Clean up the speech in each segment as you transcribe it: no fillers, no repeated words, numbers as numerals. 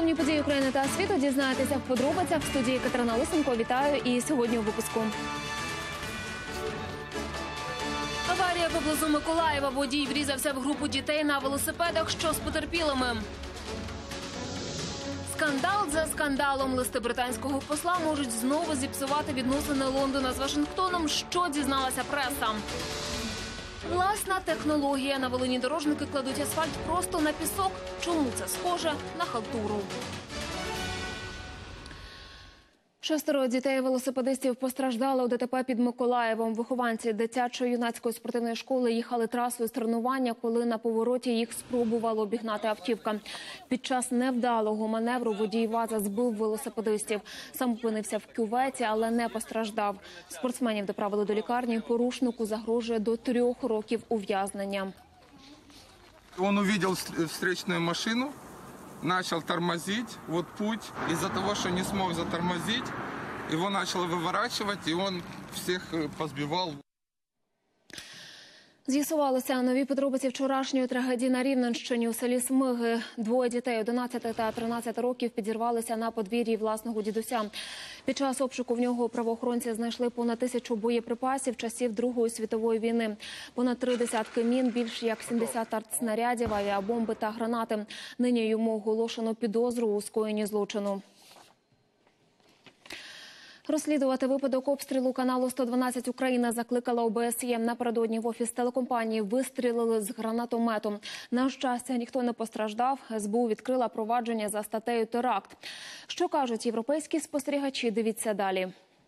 Головні події України та світу дізнаєтеся в подробицях. В студії Катерина Лисенко. Вітаю. І сьогодні у випуску. Аварія поблизу Миколаєва. Водій врізався в групу дітей на велосипедах, що з потерпілими. Скандал за скандалом. Листи британського посла можуть знову зіпсувати відносини Лондона з Вашингтоном, що дізналася преса. Власна технологія. На Волині дорожники кладуть асфальт просто на пісок. Чому це схоже на халтуру? 6 дітей-велосипедистів постраждали у ДТП під Миколаєвом. Вихованці дитячо-юнацької спортивної школи їхали трасою з тренування, коли на повороті їх спробувала обігнати автівка. Під час невдалого маневру водій ВАЗа збив велосипедистів. Сам опинився в кюветі, але не постраждав. Спортсменів доправили до лікарні. Порушнику загрожує до 3 років ув'язнення. Він побачив зустрічну машину. Начал тормозить, вот путь. Из-за того, что не смог затормозить, его начало выворачивать, и он всех позбивал. З'ясувалися нові подробиці вчорашньої трагедії на Рівненщині у селі Смиги. 2 дітей 11 та 13 років підірвалися на подвір'ї власного дідуся. Під час обшуку в нього правоохоронці знайшли понад 1000 боєприпасів часів Другої світової війни. Понад 3 десятки мін, більш як 70 артснарядів, авіабомби та гранати. Нині йому оголошено підозру у скоєнні злочину. Розслідувати випадок обстрілу каналу 112 Україна закликала ОБСЄ. Напередодні в офіс телекомпанії вистрілили з гранатомету. На щастя, ніхто не постраждав. СБУ відкрила провадження за статтею «Теракт». Що кажуть європейські спостерігачі, дивіться далі.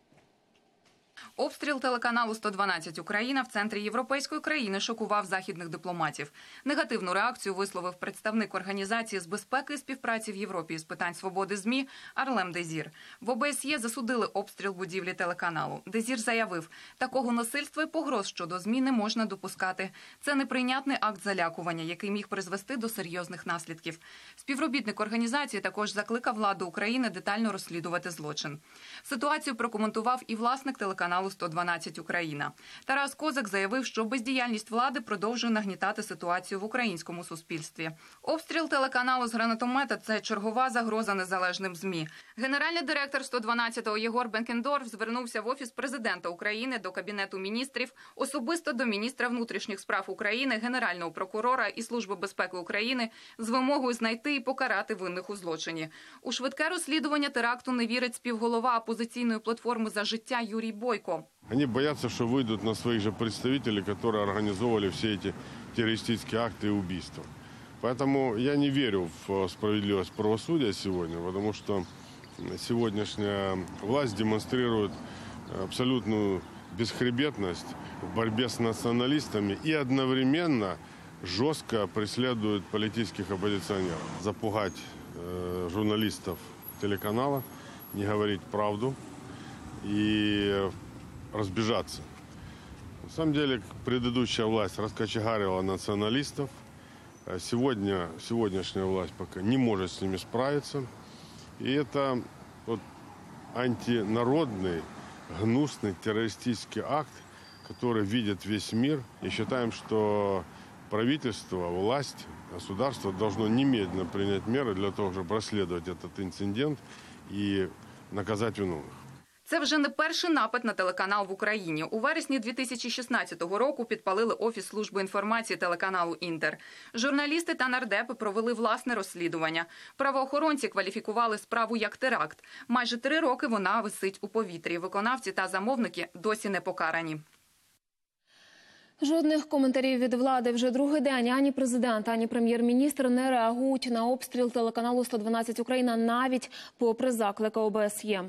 Обстріл телеканалу 112 Україна в центрі європейської країни шокував західних дипломатів. Негативну реакцію висловив представник Організації з безпеки і співпраці в Європі з питань свободи ЗМІ Арлем Дезір. В ОБСЄ засудили обстріл будівлі телеканалу. Дезір заявив, такого насильства і погроз щодо ЗМІ не можна допускати. Це неприйнятний акт залякування, який міг призвести до серйозних наслідків. Співробітник організації також закликав владу України детально розслідувати злочин. Ситуацію прокоментував і власник телеканалу 112 Україна. Тарас Козак заявив, що бездіяльність влади продовжує нагнітати ситуацію в українському суспільстві. Обстріл телеканалу з гранатомета – це чергова загроза незалежним ЗМІ. Генеральний директор 112-го Єгор Бенкендорф звернувся в Офіс президента України, до Кабінету міністрів, особисто до міністра внутрішніх справ України, Генерального прокурора і Служби безпеки України з вимогою знайти і покарати винних у злочині. У швидке розслідування теракту не вірить співголова опозиційної платформи «За життя» Юрій Бойко. Они боятся, что выйдут на своих же представителей, которые организовывали все эти террористические акты и убийства. Поэтому я не верю в справедливость правосудия сегодня, потому что сегодняшняя власть демонстрирует абсолютную бесхребетность в борьбе с националистами и одновременно жестко преследует политических оппозиционеров. Запугать журналистов телеканала, не говорить правду и разбежаться. На самом деле, предыдущая власть раскочегарила националистов. Сегодняшняя власть пока не может с ними справиться. И это вот антинародный, гнусный террористический акт, который видит весь мир. И считаем, что правительство, власть, государство должно немедленно принять меры для того, чтобы расследовать этот инцидент и наказать виновных. Це вже не перший напад на телеканал в Україні. У вересні 2016 року підпалили Офіс служби інформації телеканалу «Інтер». Журналісти та нардепи провели власне розслідування. Правоохоронці кваліфікували справу як теракт. Майже 3 роки вона висить у повітрі. Виконавці та замовники досі не покарані. Жодних коментарів від влади. Вже другий день ані президент, ані прем'єр-міністр не реагують на обстріл телеканалу 112 Україна, навіть попри заклики ОБСЄ.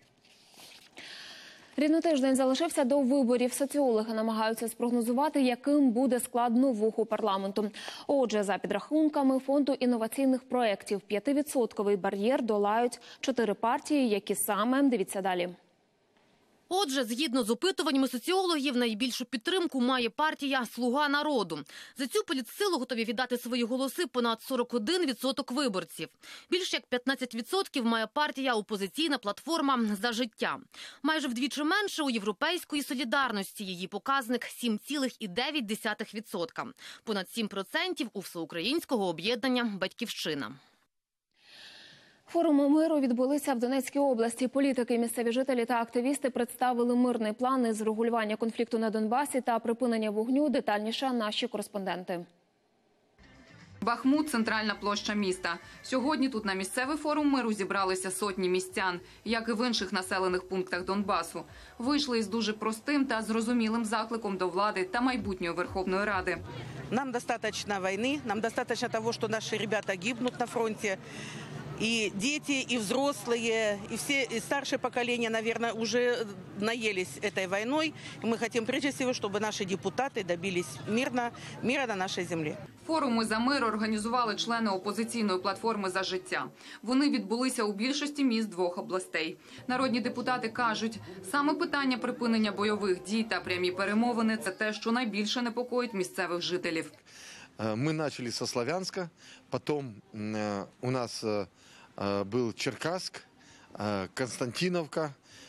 Рівно тиждень залишився до виборів. Соціологи намагаються спрогнозувати, яким буде склад нового парламенту. Отже, за підрахунками Фонду інноваційних проєктів, 5% бар'єр долають 4 партії, які саме, дивіться далі. Отже, згідно з опитуваннями соціологів, найбільшу підтримку має партія «Слуга народу». За цю політсилу готові віддати свої голоси понад 41% виборців. Більш як 15% має партія «Опозиційна платформа «За життя». Майже вдвічі менше у «Європейської солідарності». Її показник – 7,9%. Понад 7% у всеукраїнського об'єднання «Батьківщина». Форуми миру відбулися в Донецькій області. Політики, місцеві жителі та активісти представили мирний план із врегулювання конфлікту на Донбасі та припинення вогню. Детальніше наші кореспонденти. Бахмут – центральна площа міста. Сьогодні тут на місцевий форум миру зібралися сотні містян, як і в інших населених пунктах Донбасу. Вийшли із дуже простим та зрозумілим закликом до влади та майбутньої Верховної Ради. Нам достаточно войны, нам достаточно того, что наши ребята гибнут на фронте. И дети, и взрослые, и все и старшее поколение, наверное, уже наелись этой войной. И мы хотим прежде всего, чтобы наши депутаты добились мира на нашей земле. Форуми за мир організували члени опозиційної платформи «За життя». Вони відбулися у більшості міст двох областей. Народні депутати кажуть, саме питання припинення бойових дій та прямі перемовини – це те, що найбільше непокоїть місцевих жителів. Мы начали со Славянска, потом у нас был Черкасск, Константиновка,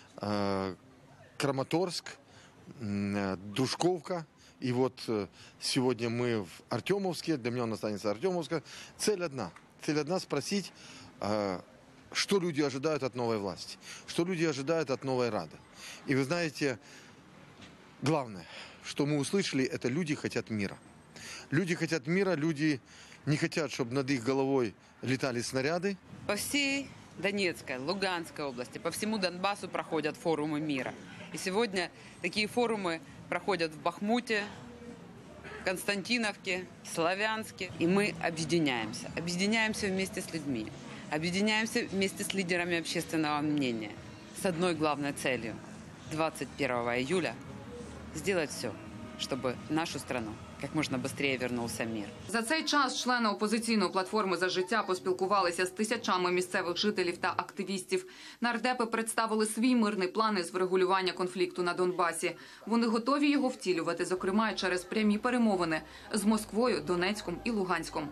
Краматорск, Дружковка. И вот сегодня мы в Артемовске, для меня он останется Артемовска. Цель одна спросить, что люди ожидают от новой власти, что люди ожидают от новой Рады. И вы знаете, главное, что мы услышали, это люди хотят мира. Люди хотят мира, люди не хотят, чтобы над их головой летали снаряды. По всей Донецкой, Луганской области, по всему Донбассу проходят форумы мира. И сегодня такие форумы проходят в Бахмуте, Константиновке, Славянске. И мы объединяемся. Объединяемся вместе с людьми. Объединяемся вместе с лидерами общественного мнения. С одной главной целью. 21 июля сделать все, чтобы в нашу страну як можна швидше вернувся мир. За цей час члени опозиційної платформи «За життя» поспілкувалися з тисячами місцевих жителів та активістів. Нардепи представили свій мирний план із врегулювання конфлікту на Донбасі. Вони готові його втілювати, зокрема, через прямі перемовини з Москвою, Донецьком і Луганськом.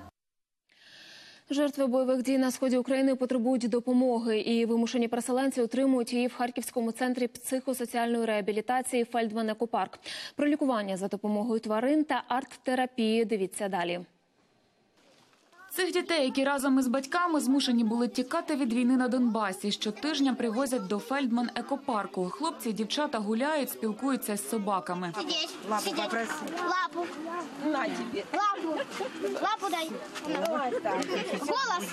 Жертви бойових дій на сході України потребують допомоги, і вимушені переселенці отримують її в Харківському центрі психосоціальної реабілітації «Фельдман Екопарк». Про лікування за допомогою тварин та арт-терапії дивіться далі. Цих дітей, які разом із батьками змушені були тікати від війни на Донбасі, щотижня привозять до Фельдман Екопарку. Хлопці і дівчата гуляють, спілкуються з собаками. Лапу попроси. Лапу. На тебе. Лапу. Лапу дай. Голос.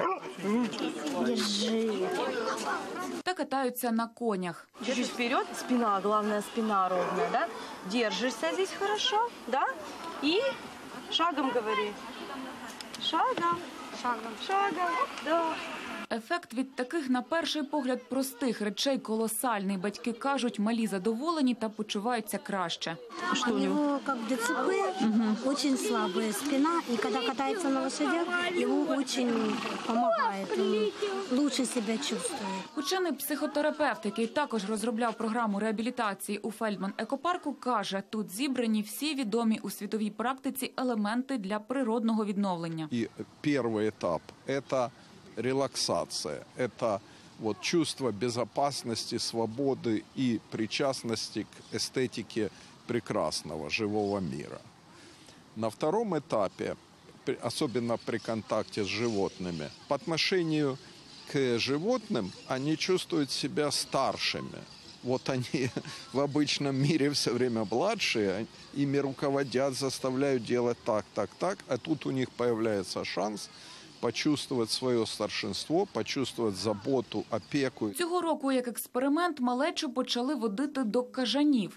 Держи. Та катаються на конях. Чуть-чуть вперед, спина, главное спина ровная, да? Держишься здесь хорошо, да? И шагом говори. Шагом, шагом, шагом, да. Ефект від таких, на перший погляд, простих речей колосальний. Батьки кажуть, малі задоволені та почуваються краще. У него как ДЦП, очень слабая спина, и когда катается на лошадях, его очень помогает, он лучше себя чувствует. Учений психотерапевт, який також розробляв програму реабілітації у Фельдман Екопарку, каже, тут зібрані всі відомі у світовій практиці елементи для природного відновлення. И первый этап – это релаксация, это вот чувство безопасности, свободы и причастности к эстетике прекрасного, живого мира. На втором этапе, особенно при контакте с животными, по отношению к животным они чувствуют себя старшими. Вот они в обычном мире все время младшие, ими руководят, заставляют делать так, так, так, а тут у них появляется шанс почувствовать своє старшинство, почувствовать заботу, опеку. Цього року, як експеримент, малечу почали водити до кажанів.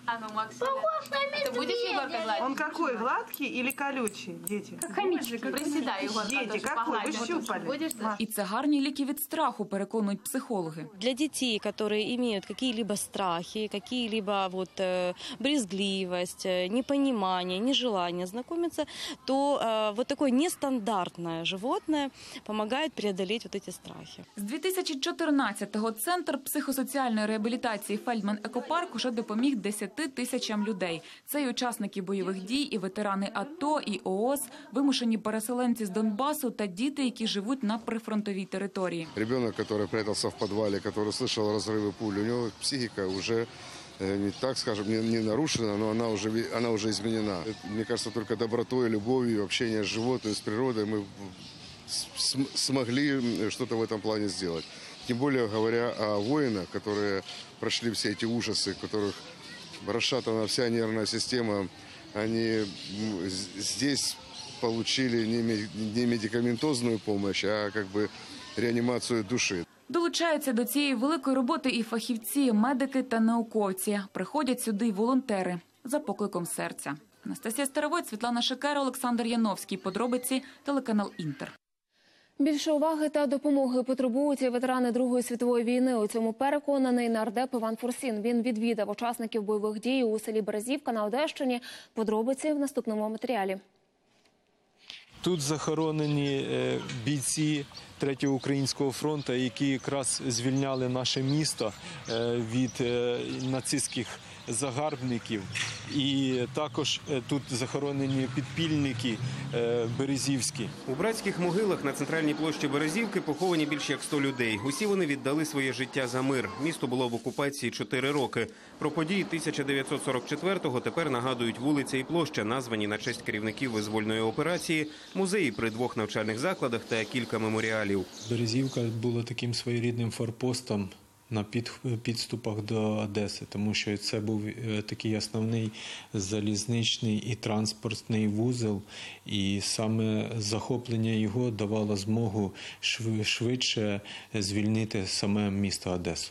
Он какой, гладкий или колючий, дети? Как хомячик, приседай его. Дети, какой, вы щупали? І це гарні ліки від страху, переконують психологи. Для детей, которые имеют какие-либо страхи, какие-либо брезгливость, непонимание, нежелание знакомиться, то вот такое нестандартное животное помогает преодолеть вот эти страхи. З 2014-го Центр психосоціальної реабілітації «Фельдман Екопарк» уже допоміг 10 тисячам людей. Це і учасники бойових дій, і ветерани АТО, і ООС, вимушені переселенці з Донбасу та діти, які живуть на прифронтовій території. Ребенок, который прятался в подвале, который слышал разрывы пуль, у него психика уже не так, скажем, не нарушена, но она уже изменена. Мне кажется, только добротой, любовью, общением с животными, с природой мы смогли что-то в этом плане сделать. Тем более говоря о воинах, которые прошли все эти ужасы, у которых расшатана вся нервная система, они здесь получили не медикаментозную помощь, а как бы реанімацію душі. Долучаються до цієї великої роботи і фахівці, медики та науковці. Приходять сюди й волонтери за покликом серця. Анастасія Старовойт, Світлана Шикера, Олександр Яновський. Подробиці, телеканал «Інтер». Більше уваги та допомоги потребують і ветерани Другої світової війни. У цьому переконаний нардеп Іван Фурсін. Він відвідав учасників бойових дій у селі Березівка на Одещині. Подробиці в наступному матеріалі. Тут захоронені бійці Третього українського фронту, які якраз звільняли наше місто від нацистських загарбників. І також тут захоронені підпільники березівські. У братських могилах на центральній площі Березівки поховані більш як 100 людей. Усі вони віддали своє життя за мир. Місто було в окупації 4 роки. Про події 1944-го тепер нагадують вулиця і площа, названі на честь керівників визвольної операції, музеї при 2 навчальних закладах та кілька меморіалів. Березівка була таким своєрідним форпостом на підступах до Одеси, тому що це був такий основний залізничний і транспортний вузол, і саме захоплення його давало змогу швидше звільнити саме місто Одесу.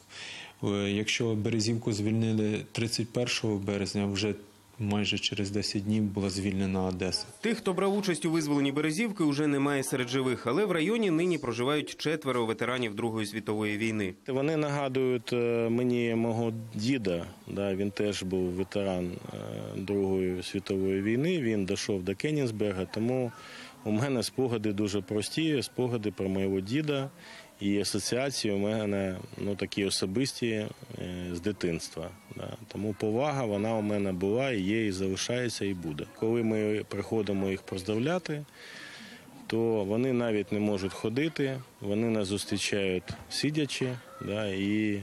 Якщо Березівку звільнили 31 березня, вже майже через 10 днів була звільнена Одеса. Тих, хто брав участь у визволенні Березівки, уже немає серед живих, але в районі нині проживають 4 ветеранів Другої світової війни. Вони нагадують мені мого діда, він теж був ветеран Другої світової війни, він дійшов до Кенігсберга, тому у мене спогади дуже прості, спогади про мого діда. І асоціації у мене такі особисті з дитинства. Тому повага вона у мене була, і є, і залишається, і буде. Коли ми приходимо їх поздравляти, то вони навіть не можуть ходити, вони нас зустрічають сидячи, і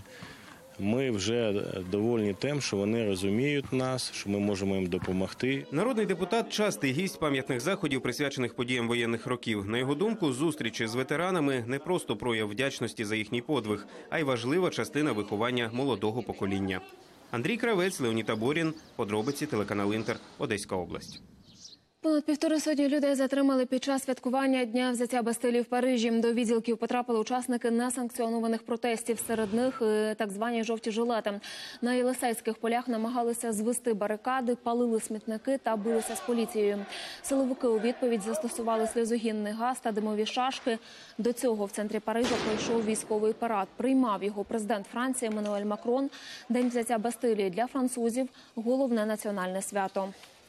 ми вже довольні тим, що вони розуміють нас, що ми можемо їм допомогти. Народний депутат – частий гість пам'ятних заходів, присвячених подіям воєнних років. На його думку, зустрічі з ветеранами – не просто прояв вдячності за їхній подвиг, а й важлива частина виховання молодого покоління. Андрій Кравець, Леонід Аборін. Подробиці, телеканал «Інтер», Одеська область. Понад 150 людей затримали під час святкування Дня взяття Бастилії в Парижі. До відділків потрапили учасники несанкціонованих протестів. Серед них так звані жовті жилети. На Єлисейських полях намагалися звести барикади, палили смітники та билися з поліцією. Силовики у відповідь застосували сльозогінний газ та димові шашки. До цього в центрі Парижа пройшов військовий парад. Приймав його президент Франції Еммануель Макрон. День взяття Бастилії для французів – головне національне свято.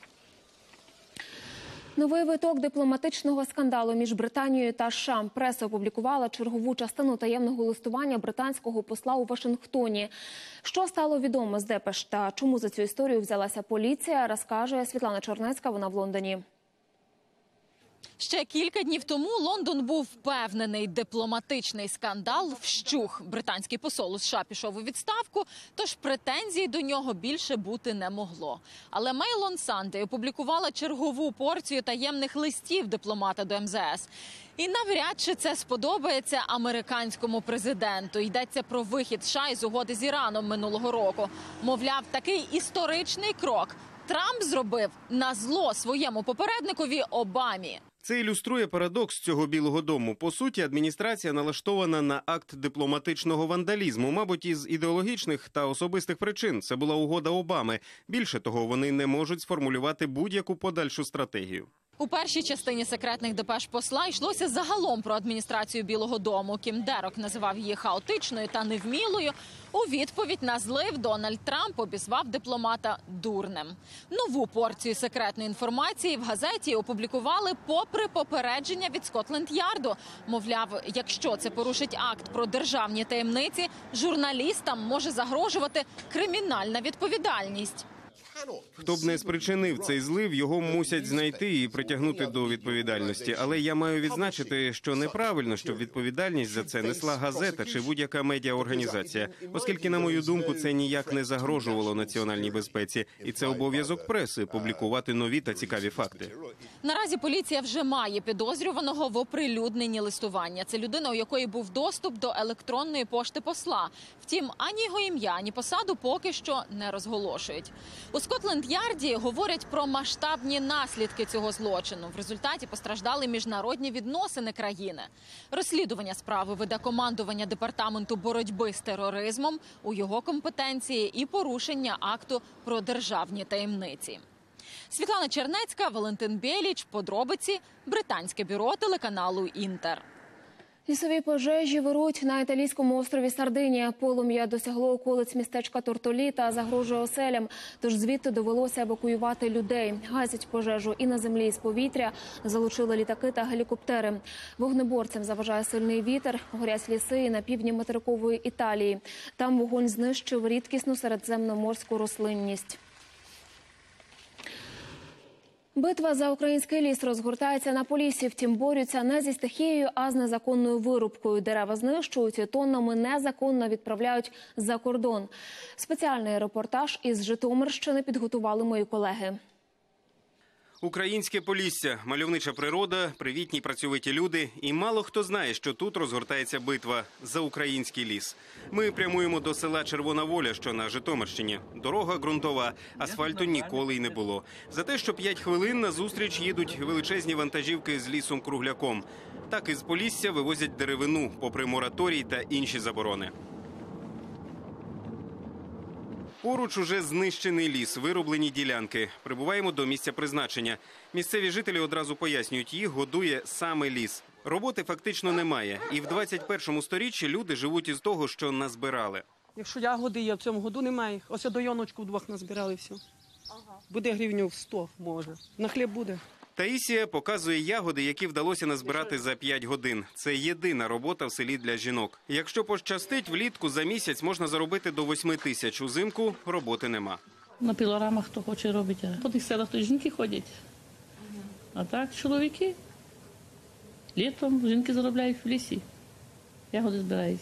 Новий виток дипломатичного скандалу між Британією та США. Преса опублікувала чергову частину таємного листування британського посла у Вашингтоні. Що стало відомо з депеш та чому за цю історію взялася поліція, розкаже Світлана Чернецька, вона в Лондоні. Ще кілька днів тому Лондон був впевнений, дипломатичний скандал вщух. Британський посол у США пішов у відставку, тож претензій до нього більше бути не могло. Але Mail on Sunday опублікувала чергову порцію таємних листів дипломата до МЗС. І навряд чи це сподобається американському президенту. Йдеться про вихід США із угоди з Іраном минулого року. Мовляв, такий історичний крок Трамп зробив назло своєму попередникові Обамі. Це ілюструє парадокс цього Білого дому. По суті, адміністрація налаштована на акт дипломатичного вандалізму, мабуть, із ідеологічних та особистих причин. Це була угода Обами. Більше того, вони не можуть сформулювати будь-яку подальшу стратегію. У першій частині секретних депеш посла йшлося загалом про адміністрацію Білого дому. Кім Дерок називав її хаотичною та невмілою. У відповідь на злив Дональд Трамп обізвав дипломата дурнем. Нову порцію секретної інформації в газеті опублікували попри попередження від Скотланд-Ярду. Мовляв, якщо це порушить акт про державні таємниці, журналістам може загрожувати кримінальна відповідальність. Хто б не спричинив цей злив, його мусять знайти і притягнути до відповідальності. Але я маю відзначити, що неправильно, щоб відповідальність за це несла газета чи будь-яка медіаорганізація, оскільки, на мою думку, це ніяк не загрожувало національній безпеці. І це обов'язок преси – публікувати нові та цікаві факти. Наразі поліція вже має підозрюваного в оприлюдненні листування. Це людина, у якої був доступ до електронної пошти посла. Втім, ані його ім'я, ані посаду поки що не розголошують. У Скотланд-Ярді говорять про масштабні наслідки цього злочину. В результаті постраждали міжнародні відносини країни. Розслідування справи веде командування Департаменту боротьби з тероризмом. У його компетенції і порушення акту про державні таємниці. Світлана Чернецька, Валентин Бєліч. Подробиці. Британське бюро телеканалу «Інтер». Лісові пожежі вирують на італійському острові Сардинія. Полум'я досягло околиць містечка Тортолі та загрожує оселям, тож звідти довелося евакуювати людей. Гасять пожежу і на землі, і з повітря. Залучили літаки та гелікоптери. Вогнеборцям заважає сильний вітер. Горять ліси і на півдні материкової Італії. Там вогонь знищив рідкісну середземноморську рослинність. Битва за український ліс розгортається на Поліссі. Втім, борються не зі стихією, а з незаконною вирубкою. Дерева знищують і тоннами незаконно відправляють за кордон. Спеціальний репортаж із Житомирщини підготували мої колеги. Українське Полісся, мальовнича природа, привітні працьовиті люди. І мало хто знає, що тут розгортається битва за український ліс. Ми прямуємо до села Червона Воля, що на Житомирщині. Дорога ґрунтова, асфальту ніколи й не було. За те, що 5 хвилин назустріч їдуть величезні вантажівки з лісом-кругляком. Так із Полісся вивозять деревину, попри мораторій та інші заборони. Поруч уже знищений ліс, вирублені ділянки. Прибуваємо до місця призначення. Місцеві жителі одразу пояснюють, їх годує саме ліс. Роботи фактично немає. І в 21 сторіччі люди живуть із того, що назбирали. Якщо ягоди є, в цьому году немає їх. Ось до йоночку вдвох назбирали все. Буде гривню в 100, може. На хліб буде. Таїсія показує ягоди, які вдалося назбирати за 5 годин. Це єдина робота в селі для жінок. Якщо пощастить, влітку за місяць можна заробити до 8 тисяч. Узимку роботи нема. На пілорамах хто хоче робити. По тих селах то жінки ходять. А так чоловіки. Літом жінки заробляють в лісі. Ягоди збирають.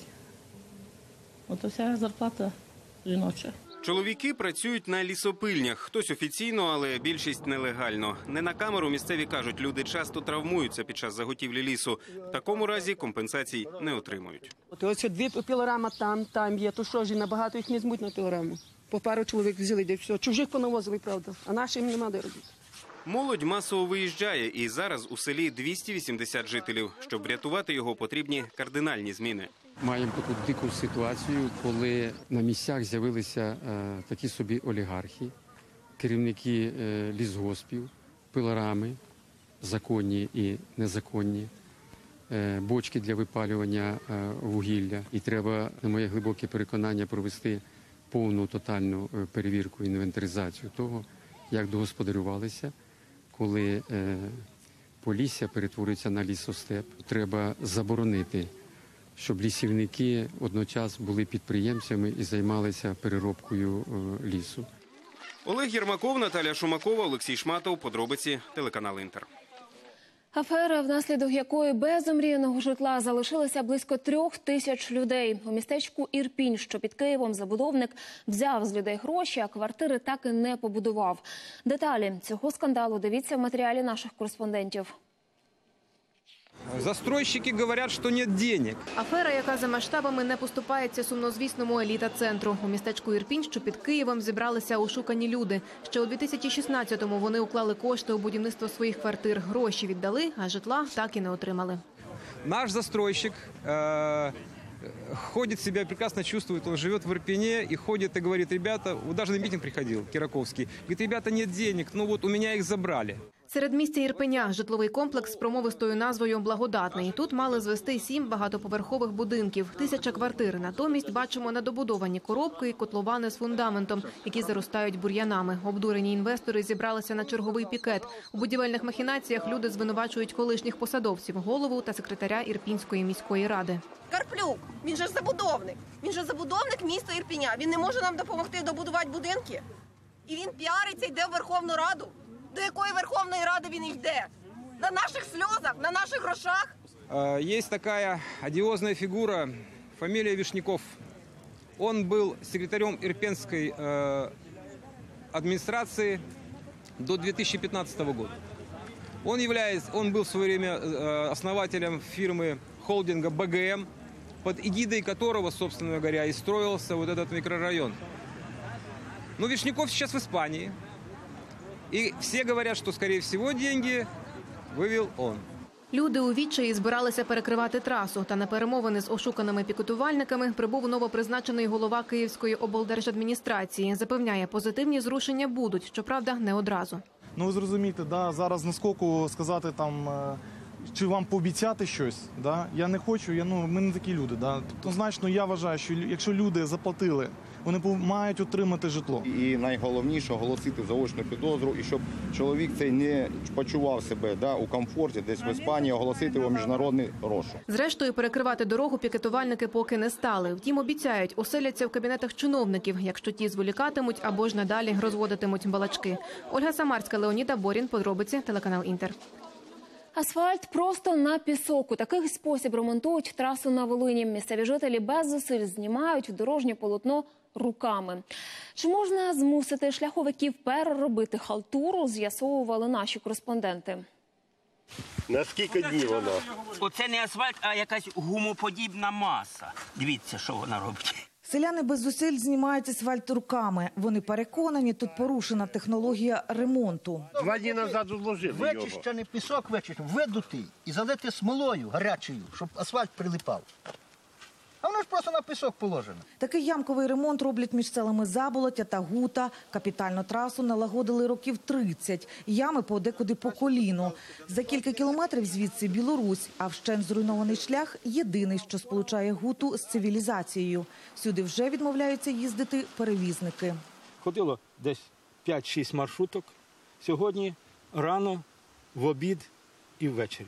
Ото вся зарплата жіноча. Чоловіки працюють на лісопильнях. Хтось офіційно, але більшість нелегально. Не на камеру місцеві кажуть, люди часто травмуються під час заготівлі лісу. В такому разі компенсацій не отримують. Ось 2 пілорама там є, то що ж, набагато їх не змуть на пілораму. По пару чоловік взяли, де все. Чужих понавозили, правда, а нашим нема де робити. Молодь масово виїжджає, і зараз у селі 280 жителів. Щоб врятувати його, потрібні кардинальні зміни. Маємо таку дику ситуацію, коли на місцях з'явилися такі собі олігархи, керівники лісгоспів, пилорами, законні і незаконні, бочки для випалювання вугілля. І треба, на моє глибоке переконання, провести повну тотальну перевірку, інвентаризацію того, як догосподарювалися, коли Полісся перетворюється на лісостеп. Треба заборонити, щоб лісівники одночасно були підприємцями і займалися переробкою лісу. Олег Єрмаков, Наталя Шумакова, Олексій Шматов. Подробиці, телеканал «Інтер». Афера, внаслідок якої без омріяного житла залишилося близько 3000 людей. У містечку Ірпінь, що під Києвом, забудовник взяв з людей гроші, а квартири так і не побудував. Деталі цього скандалу дивіться в матеріалі наших кореспондентів. Застройщики говорять, що немає денег. Афера, яка за масштабами не поступається сумнозвісному еліта-центру. У містечку Ірпінь, що під Києвом, зібралися ошукані люди. Ще у 2016-му вони уклали кошти у будівництво своїх квартир. Гроші віддали, а житла так і не отримали. Наш застройщик ходит себя, прекрасно чувствует, он живет в Ирпене и ходит и говорит: ребята, вот даже на митинг приходил, Кираковский, говорит: ребята, нет денег, ну вот у меня их забрали. Серед місця Ірпеня – житловий комплекс з промовистою назвою «Благодатний». Тут мали звести 7 багатоповерхових будинків, 1000 квартир. Натомість бачимо недобудовані коробки і котловани з фундаментом, які заростають бур'янами. Обдурені інвестори зібралися на черговий пікет. У будівельних махінаціях люди звинувачують колишніх посадовців, голову та секретаря Ірпінської міської ради. Карплюк, він же забудовник. Він же забудовник міста Ірпеня. Він не може нам допомогти добудувати будинки? І він піариться, йде в Верховну Раду. До якої Верховної Ради він йде? На наших сльозах, на наших грошах? Есть такая одиозная фигура, фамилия Вишняков. Он был секретарем Ирпенской администрации до 2015 года. Он был в свое время основателем фирмы холдинга БГМ, под эгидой которого, собственно говоря, и строился вот этот микрорайон. Но Вишняков сейчас в Испании. И все говорят, что, скорее всего, деньги вывел он. Люди у відчаї збиралися перекривати трасу. Та на перемовини з ошуканими пікетувальниками прибув новопризначений голова Київської облдержадміністрації. Запевняє, позитивні зрушення будуть, щоправда, не одразу. Ну, ви зрозумієте, зараз наскоку сказати там, чи вам пообіцяти щось, я не хочу, ми не такі люди. Однозначно, я вважаю, що якщо люди заплатили, вони мають отримати житло. І найголовніше – оголосити заочну підозру, і щоб чоловік цей не почував себе у комфорті десь в Іспанії, оголосити його міжнародний розшук. Зрештою, перекривати дорогу пікетувальники поки не стали. Втім, обіцяють, оселяться в кабінетах чиновників, якщо ті зволікатимуть або ж надалі розводитимуть балачки. Ольга Самарська, Леонід Аборін, подробиці, телеканал «Інтер». Асфальт просто на пісок. У такий спосіб ремонтують трасу на Волині. Місцеві жителі без зусиль знімають дорожнє полотно руками. Чи можна змусити шляховиків переробити халтуру, з'ясовували наші кореспонденти. На скільки днів вона? Оце не асфальт, а якась гумоподібна маса. Дивіться, що вона робить. Селяни без зусиль знімають асфальт руками. Вони переконані, тут порушена технологія ремонту. 2 дні назад зложили його. Вичищений пісок, видутий і залити смолою гарячою, щоб асфальт прилипав. А воно ж просто на пісок положено. Такий ямковий ремонт роблять між селами Заболоття та Гута. Капітальну трасу налагодили років 30. Ями подекуди по коліну. За кілька кілометрів звідси Білорусь, а вщент зруйнований шлях – єдиний, що сполучає Гуту з цивілізацією. Сюди вже відмовляються їздити перевізники. Ходило десь 5-6 маршруток. Сьогодні рано, в обід і ввечері.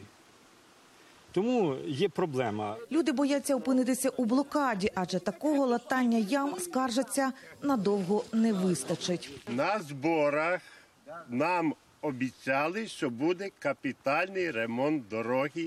Тому є проблема. Люди бояться опинитися у блокаді, адже такого латання ям, скаржаться, надовго не вистачить. На зборах нам обіцяли, що буде капітальний ремонт дороги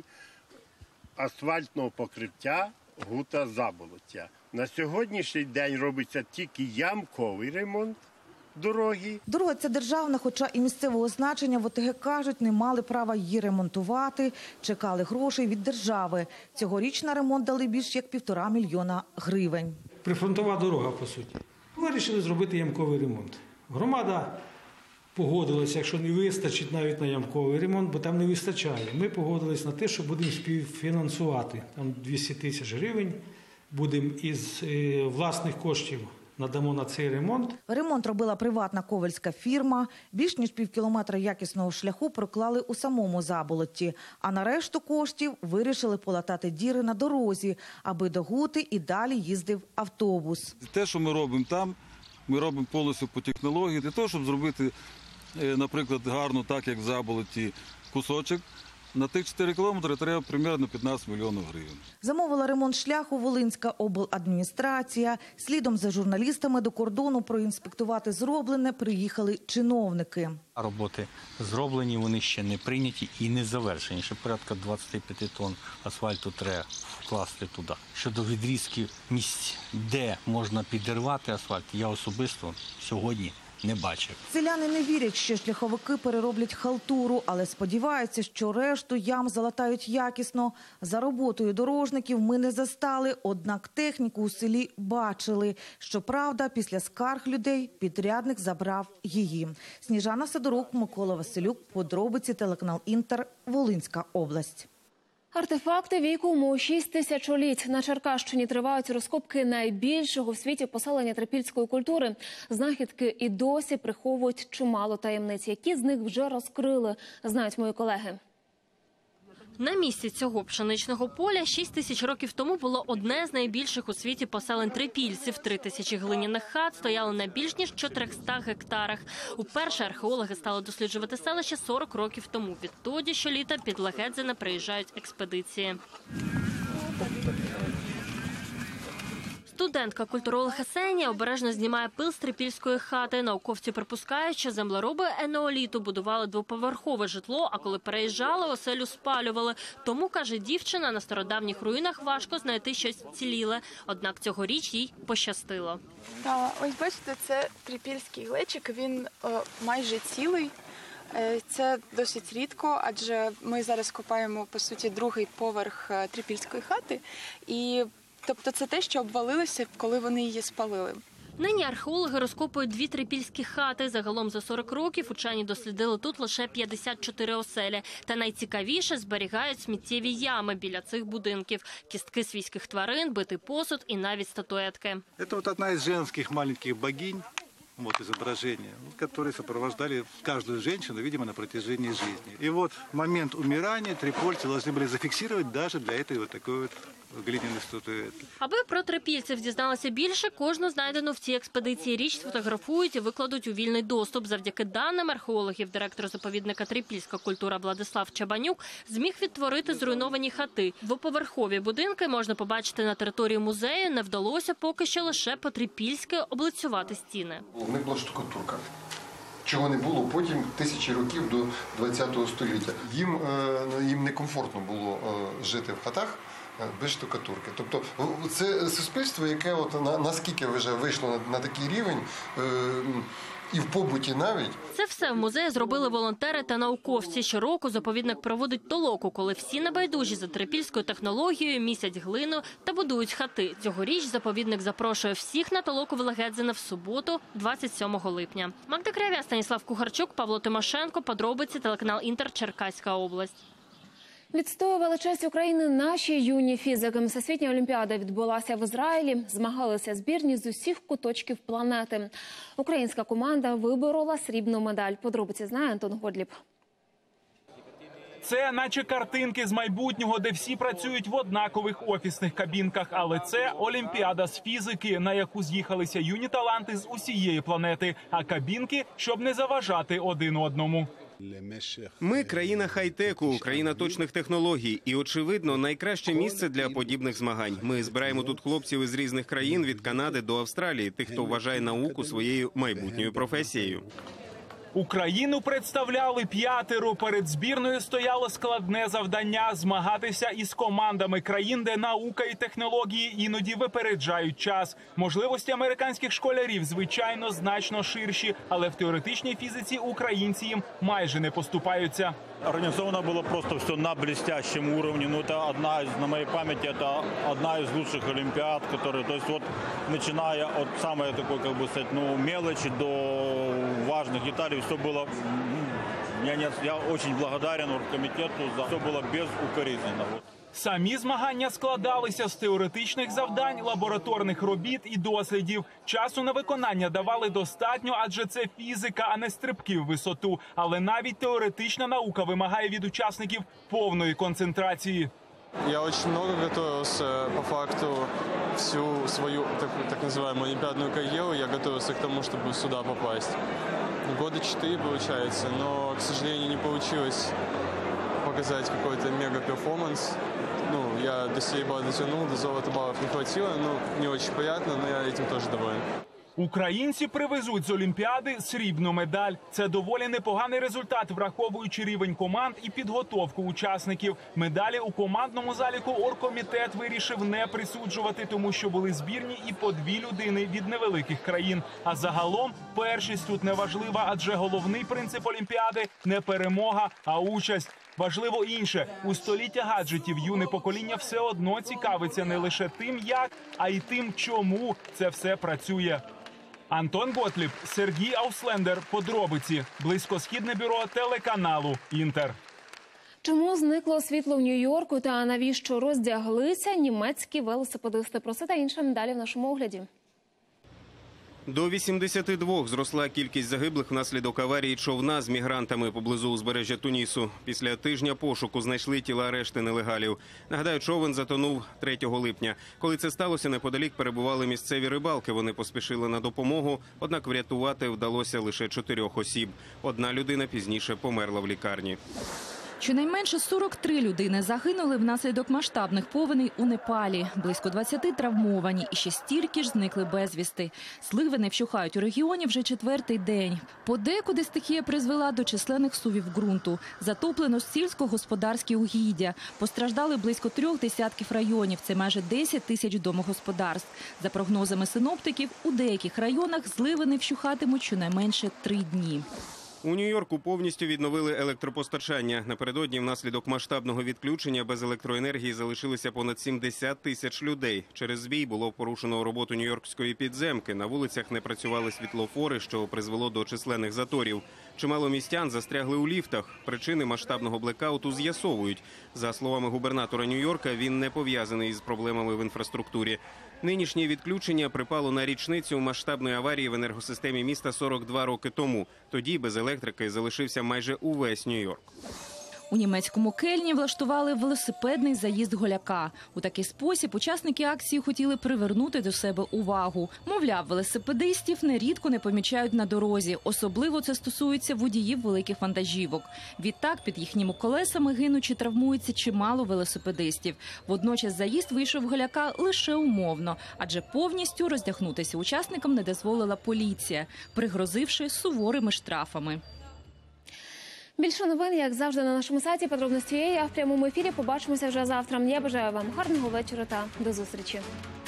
асфальтного покриття Гута-Заболоття. На сьогоднішній день робиться тільки ямковий ремонт дороги. Дорога ця державна, хоча і місцевого значення, в ОТГ кажуть, не мали права її ремонтувати, чекали грошей від держави. Цьогоріч на ремонт дали більш як 1,5 мільйона гривень. Прифронтова дорога, по суті. Вирішили зробити ямковий ремонт. Громада погодилася, якщо не вистачить навіть на ямковий ремонт, бо там не вистачає. Ми погодились на те, що будемо співфінансувати. Там 200 тисяч гривень будемо із власних коштів надамо на цей ремонт. Ремонт робила приватна ковальська фірма. Більш ніж півкілометра якісного шляху проклали у самому Заболотті. А на решту коштів вирішили полатати діри на дорозі, аби до Гути і далі їздив автобус. Те, що ми робимо там, ми робимо повністю по технології. Для того, щоб зробити, наприклад, гарно, так як в Заболотті, кусочок, на тих 4 кілометри треба приблизно 15 мільйонів гривень. Замовила ремонт шляху Волинська обладміністрація. Слідом за журналістами до кордону проінспектувати зроблене приїхали чиновники. Роботи зроблені, вони ще не прийняті і не завершені. Ще порядка 25 тонн асфальту треба вкласти туди. Щодо відрізків місць, де можна підірвати асфальт, я особисто сьогодні не бачив. Селяни не вірять, що шляховики перероблять халтуру, але сподіваються, що решту ям залатають якісно. За роботою дорожників ми не застали, однак техніку у селі бачили. Щоправда, після скарг людей підрядник забрав її. Сніжана Сидорук, Микола Василюк, подробиці, телеканал «Інтер», Волинська область. Артефакти віком 6 тисячоліть. На Черкащині тривають розкопки найбільшого в світі поселення трипільської культури. Знахідки і досі приховують чимало таємниць. Які з них вже розкрили, знають мої колеги. На місці цього пшеничного поля 6 тисяч років тому було одне з найбільших у світі поселень трипільців. 3 тисячі глиняних хат стояли на більш ніж 400 гектарах. Уперше археологи стали досліджувати селище 40 років тому. Відтоді щоліта під Лагедзине приїжджають експедиції. Студентка-культуролог Есенія обережно знімає пил з трипільської хати. Науковці припускають, що землероби енеоліту будували двоповерхове житло, а коли переїжджали, оселю спалювали. Тому, каже дівчина, на стародавніх руїнах важко знайти щось вціліле. Однак цьогоріч їй пощастило. Ось бачите, це трипільський глечик, він майже цілий. Це досить рідко, адже ми зараз копаємо, по суті, другий поверх трипільської хати. І, тобто це те, що обвалилося, коли вони її спалили. Нині археологи розкопують 2 трипільські хати. Загалом за 40 років учені дослідили тут лише 54 оселі. Та найцікавіше – зберігають сміттєві ями біля цих будинків. Кістки свійських тварин, битий посуд і навіть статуетки. Це одна із жінських маленьких богинь. Вот изображения, которые сопровождали каждую женщину, видимо, на протяжении жизни. И вот момент умирания трипольцы должны были зафиксировать даже для этой вот такой вот глиняной статуэтки. Аби про трипільців дізналися більше, кожну знайдену в цій експедиції річ сфотографують і викладуть у вільний доступ. Завдяки даним археологів, директор заповідника «Трипільська культура» Владислав Чабанюк зміг відтворити зруйновані хати. Двоповерхові будинки можна побачити на території музею. Не вдалося поки що лише по-трипільськи облицювати стіни. Не була штукатурка, чого не було потім тисячі років до ХХ століття. Їм некомфортно було жити в хатах без штукатурки. Тобто це суспільство, яке от наскільки вже вийшло на такий рівень, і в побуті навіть. Це все в музеї зробили волонтери та науковці. Щороку заповідник проводить толоку, коли всі небайдужі за трипільською технологією місять глину та будують хати. Цьогоріч заповідник запрошує всіх на толоку в Легедзине в суботу, 27 липня. Магда Кряв'я, Станіслав Кухарчук, Павло Тимошенко. Подробиці, телеканал «Інтер», Черкаська область. Відстоювали честь України наші юні фізики. Всесвітня олімпіада відбулася в Ізраїлі. Змагалися збірні з усіх куточків планети. Українська команда виборола срібну медаль. Подробиці знає Антон Годліб. Це наче картинки з майбутнього, де всі працюють в однакових офісних кабінках. Але це олімпіада з фізики, на яку з'їхалися юні таланти з усієї планети. А кабінки, щоб не заважати один одному. Ми – країна хай-теку, країна точних технологій. І, очевидно, найкраще місце для подібних змагань. Ми збираємо тут хлопців із різних країн, від Канади до Австралії, тих, хто вважає науку своєю майбутньою професією. Україну представляли 5. Перед збірною стояло складне завдання – змагатися із командами країн, де наука і технології іноді випереджають час. Можливості американських школярів, звичайно, значно ширші, але в теоретичній фізиці українці їм майже не поступаються. Организовано было просто все на блестящем уровне. Ну, это на моей памяти, это одна из лучших олимпиад, которые, то есть вот, начиная от самой такой, как бы сказать, мелочи до важных деталей, все было, я очень благодарен оргкомитету, за все было безукоризненно. Самі змагання складалися з теоретичних завдань, лабораторних робіт і дослідів. Часу на виконання давали достатньо, адже це фізика, а не стрибки в висоту. Але навіть теоретична наука вимагає від учасників повної концентрації. Я очень много готовился, по факту, всю свою так называемую олимпиадную карьеру. Я готовился к тому, чтобы сюда попасть. 4 года получается, но, к сожалению, не получилось показать какой-то мега-перформанс. Я до серебра дотянул, до золота баллов не хватило. Не очень приятно, но я этим тоже доволен. Українці привезуть з Олімпіади срібну медаль. Це доволі непоганий результат, враховуючи рівень команд і підготовку учасників. Медалі у командному заліку оргкомітет вирішив не присуджувати, тому що були збірні і по 2 людини від невеликих країн. А загалом першість тут не важлива, адже головний принцип Олімпіади – не перемога, а участь. Важливо інше. У століття гаджетів юне покоління все одно цікавиться не лише тим, як, а й тим, чому це все працює. Антон Готліб, Сергій Ауслендер. Подробиці. Близькосхідне бюро телеканалу «Інтер». Чому зникло світло в Нью-Йорку та навіщо роздяглися німецькі велосипедисти? Про це та інше далі в нашому огляді. До 82 зросла кількість загиблих внаслідок аварії човна з мігрантами поблизу узбережжя Тунісу. Після тижня пошуку знайшли тіла решти нелегалів. Нагадаю, човен затонув 3 липня. Коли це сталося, неподалік перебували місцеві рибалки. Вони поспішили на допомогу, однак врятувати вдалося лише 4 осіб. Одна людина пізніше померла в лікарні. Щонайменше 43 людини загинули внаслідок масштабних повеней у Непалі. Близько 20 травмовані і ще стільки ж зникли безвісти. Сливи не вщухають у регіоні вже 4-й день. Подекуди стихія призвела до численних сувів ґрунту. Затоплено сільськогосподарські угіддя. Постраждали близько 3 десятків районів. Це майже 10 тисяч домогосподарств. За прогнозами синоптиків, у деяких районах зливи не вщухатимуть щонайменше 3 дні. У Нью-Йорку повністю відновили електропостачання. Напередодні внаслідок масштабного відключення без електроенергії залишилися понад 70 тисяч людей. Через збій було порушено роботу нью-йоркської підземки. На вулицях не працювали світлофори, що призвело до численних заторів. Чимало містян застрягли у ліфтах. Причини масштабного блекауту з'ясовують. За словами губернатора Нью-Йорка, він не пов'язаний із проблемами в інфраструктурі. Нинішнє відключення припало на річницю масштабної аварії в енергосистемі міста 42 роки тому. Тоді без електрики залишився майже увесь Нью-Йорк. У німецькому Кельні влаштували велосипедний заїзд голяка. У такий спосіб учасники акції хотіли привернути до себе увагу. Мовляв, велосипедистів нерідко не помічають на дорозі. Особливо це стосується водіїв великих вантажівок. Відтак, під їхніми колесами гинуть чи травмується чимало велосипедистів. Водночас заїзд вийшов голяка лише умовно, адже повністю роздягнутися учасникам не дозволила поліція, пригрозивши суворими штрафами. Більше новин, як завжди, на нашому сайті. Подробності є. А в прямому ефірі побачимося вже завтра. Я бажаю вам гарного вечора та до зустрічі.